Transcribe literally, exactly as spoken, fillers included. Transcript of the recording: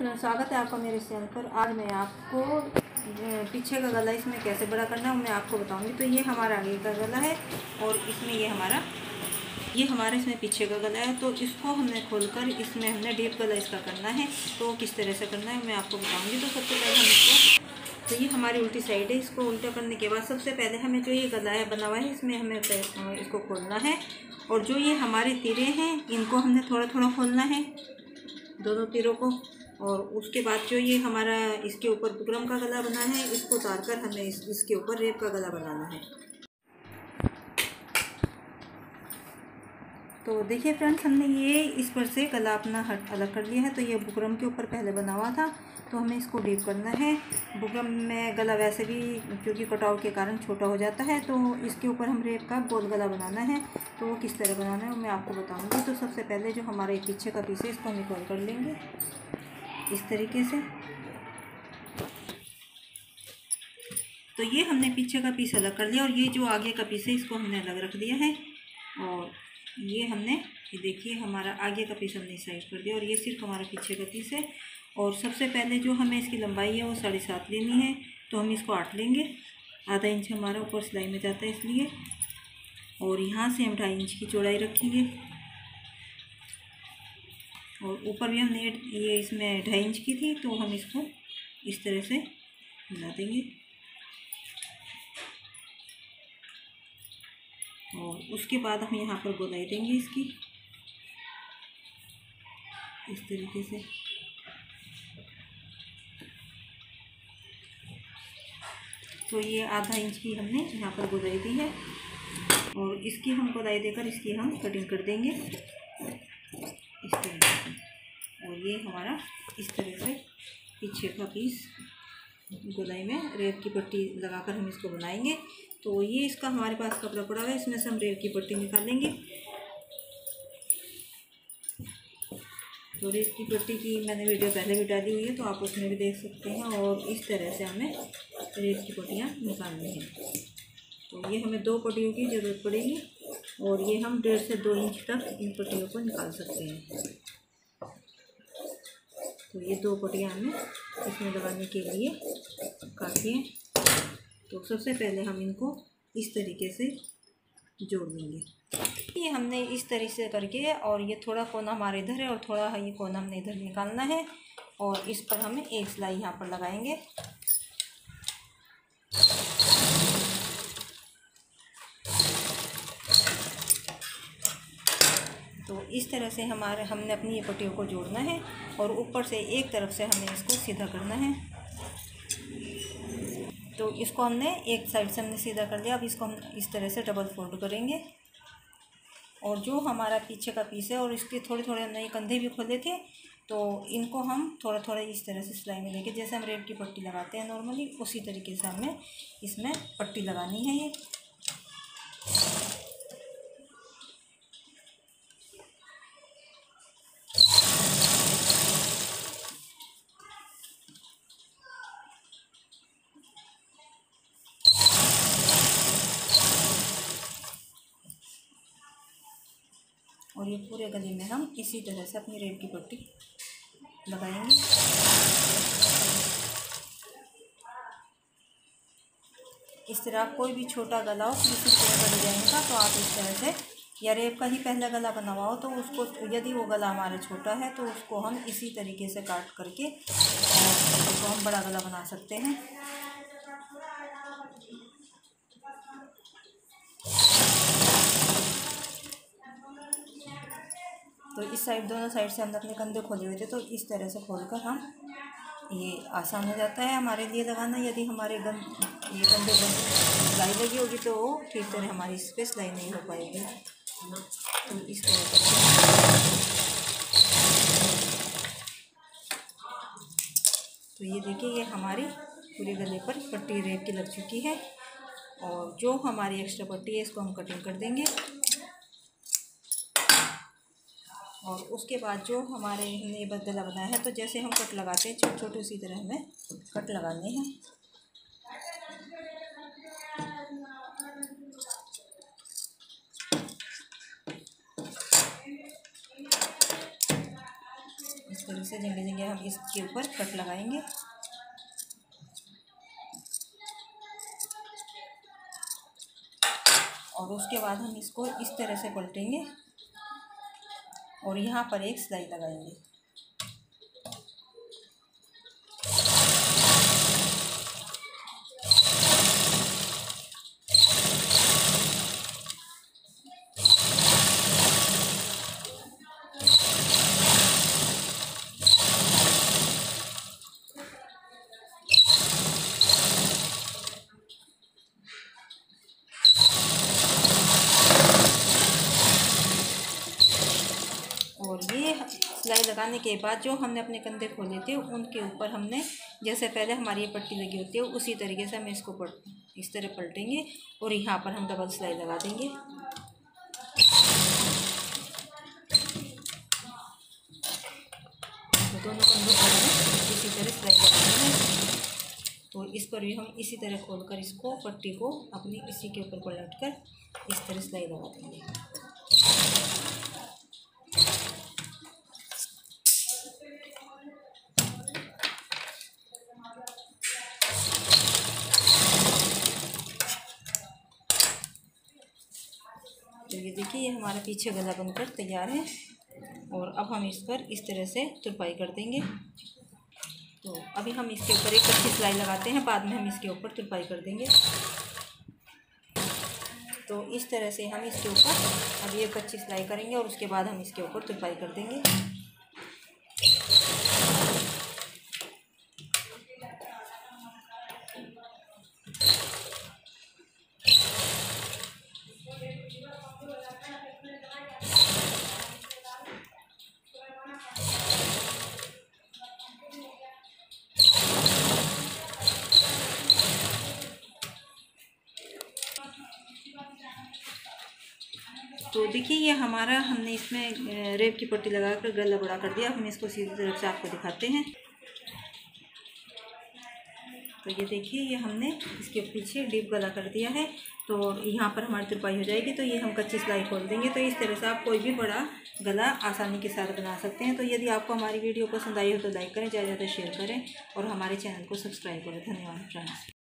Friends, स्वागत है आपका मेरे चैनल पर। आज मैं आपको पीछे का गला इसमें कैसे बड़ा करना है मैं आपको बताऊंगी। तो ये हमारा आगे का गला है और इसमें ये हमारा ये हमारा इसमें पीछे का गला है। तो इसको हमने खोलकर इसमें हमने डीप गला इसका करना है। तो किस तरह से करना है मैं आपको बताऊँगी। तो सबसे पहले हम इसको तो ये हमारी उल्टी साइड है। इसको उल्टा करने के बाद सबसे पहले हमें जो ये गला है बना हुआ है इसमें हमें इसको खोलना है। और जो ये हमारे तीरे हैं इनको हमने थोड़ा थोड़ा खोलना है, दोनों तीरों को। और उसके बाद जो ये हमारा इसके ऊपर बुकरम का गला बना है इसको उतार कर हमें इस, इसके ऊपर रेप का गला बनाना है। तो देखिए फ्रेंड्स, हमने ये इस पर से गला अपना हट अलग कर लिया है। तो ये बुकरम के ऊपर पहले बना हुआ था तो हमें इसको डीप करना है। बुकरम में गला वैसे भी क्योंकि कटाव के कारण छोटा हो जाता है, तो इसके ऊपर हम रेप का गोल गला बनाना है। तो वो किस तरह बनाना है वो मैं आपको बताऊंगी। तो सबसे पहले जो हमारे पीछे का पीस है इसको हम निकाल कर लेंगे इस तरीके से। तो ये हमने पीछे का पीस अलग कर लिया और ये जो आगे का पीस है इसको हमने अलग रख दिया है। और ये हमने ये देखिए हमारा आगे का पीस हमने साइड कर दिया और ये सिर्फ हमारा पीछे का पीस है। और सबसे पहले जो हमें इसकी लंबाई है वो साढ़े सात लेनी है। तो हम इसको आठ लेंगे, आधा इंच हमारा ऊपर सिलाई में जाता है इसलिए। और यहाँ से हम ढाई इंच की चौड़ाई रखेंगे और ऊपर भी हमने ये इसमें ढाई इंच की थी तो हम इसको इस तरह से मिला देंगे। और उसके बाद हम यहाँ पर गोलाई देंगे इसकी इस तरीके से। तो ये आधा इंच की हमने यहाँ पर गोलाई दी है और इसकी हम गोलाई देकर इसकी हम कटिंग कर देंगे इस तरीके से। और ये हमारा इस तरह से पीछे का पीस गोलाई में रेप की पट्टी लगाकर हम इसको बनाएंगे। तो ये इसका हमारे पास कपड़ा पड़ा हुआ है, इसमें से हम रेप की पट्टी निकालेंगे। तो रेप की पट्टी की मैंने वीडियो पहले भी डाली हुई है तो आप उसमें भी देख सकते हैं। और इस तरह से हमें रेप की पट्टियाँ निकालनी हैं। तो ये हमें दो पट्टियों की ज़रूरत पड़ेगी और ये हम डेढ़ से दो इंच तक इन पट्टियों को निकाल सकते हैं। तो ये दो पट्टियाँ हमें इसमें लगाने के लिए काफ़ी हैं। तो सबसे पहले हम इनको इस तरीके से जोड़ लेंगे। ये हमने इस तरीके से करके और ये थोड़ा कोना हमारे इधर है और थोड़ा ये कोना हमने इधर निकालना है। और इस पर हमें एक सिलाई यहाँ पर लगाएंगे। तो इस तरह से हमारे हमने अपनी ये पट्टियों को जोड़ना है और ऊपर से एक तरफ से हमें इसको सीधा करना है। तो इसको हमने एक साइड से हमने सीधा कर लिया। अब इसको हम इस तरह से डबल फोल्ड करेंगे। और जो हमारा पीछे का पीस है और इसके थोड़े थोड़े नए कंधे भी खोले थे तो इनको हम थोड़ा थोड़ा इस तरह से सिलाई में लेके जैसे हम रेप की पट्टी लगाते हैं नॉर्मली उसी तरीके से हमें इसमें पट्टी लगानी है। ये और ये पूरे गले में हम इसी तरह से अपनी रेप की पट्टी लगाएंगे। इस तरह कोई भी छोटा गला हो किसी तरह का डिजाइन का तो आप इस तरह से, या रेप का ही पहला गला बना हुआ हो तो उसको यदि वो गला हमारा छोटा है तो उसको हम इसी तरीके से काट करके और उसको हम बड़ा गला बना सकते हैं। तो इस साइड दोनों साइड से हमने अपने कंधे खोले हुए थे तो इस तरह से खोलकर हम ये आसान हो जाता है हमारे लिए लगाना। यदि हमारे गन ये कंधे बन सिलाई लगी होगी तो वो ठीक तरह हमारी इस पर सिलाई नहीं हो पाएगी। तो इस तरह से तो ये देखिए ये हमारी पूरे गले पर पट्टी रेप की लग चुकी है। और जो हमारी एक्स्ट्रा पट्टी है इसको हम कटिंग कर देंगे। और उसके बाद जो हमारे हमने गला बनाया है तो जैसे हम कट लगाते हैं छोटे छोटे उसी तरह हमें कट लगाने हैं। तरह से जगह जगह हम इसके ऊपर कट लगाएंगे। और उसके बाद हम इसको इस तरह से पलटेंगे और यहाँ पर एक सिलाई लगाएंगे। और ये सिलाई लगाने के बाद जो हमने अपने कंधे खोले थे उनके ऊपर हमने जैसे पहले हमारी ये पट्टी लगी होती है उसी तरीके से हम इसको पलट इस तरह पलटेंगे और यहाँ पर हम डबल सिलाई लगा देंगे। तो दोनों कंधों पर हमें इसी तरह सिलाई लगा देंगे। तो इस पर भी हम इसी तरह खोलकर इसको पट्टी को अपनी इसी के ऊपर पलट कर इस तरह सिलाई लगा देंगे। तो ये देखिए, ये हमारा पीछे गला बनकर तैयार है। और अब हम इस पर इस तरह से तुरपाई कर देंगे। तो अभी हम इसके ऊपर एक कच्ची सिलाई लगाते हैं, बाद में हम इसके ऊपर तुरपाई कर देंगे। तो इस तरह से हम इसके ऊपर अभी एक कच्ची सिलाई करेंगे और उसके बाद हम इसके ऊपर तुरपाई कर देंगे। तो देखिए, ये हमारा हमने इसमें रेप की पट्टी लगाकर गला बड़ा कर दिया। हम इसको सीधी तरफ से आपको दिखाते हैं। तो ये देखिए, ये हमने इसके पीछे डीप गला कर दिया है। तो यहाँ पर हमारी तुरपाई हो जाएगी। तो ये हम कच्ची सिलाई खोल देंगे। तो इस तरह से आप कोई भी बड़ा गला आसानी के साथ बना सकते हैं। तो यदि आपको हमारी वीडियो पसंद आई हो तो लाइक करें, ज़्यादा से ज़्यादा शेयर करें और हमारे चैनल को सब्सक्राइब करें। धन्यवाद फ्रेंड्स।